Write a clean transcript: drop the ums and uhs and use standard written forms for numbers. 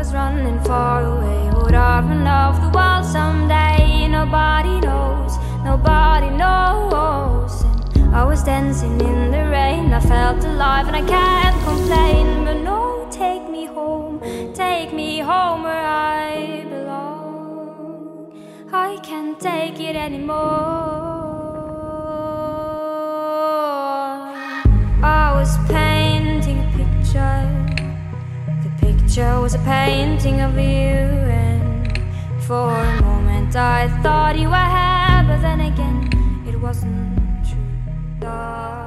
was running far away. Would I run off the world someday? Nobody knows, nobody knows. And I was dancing in the rain, I felt alive and I can't complain. But no, take me home where I belong. I can't take it anymore. I was painting a picture. The picture was a painting of you, and for a moment I thought you were here, but then again it wasn't true.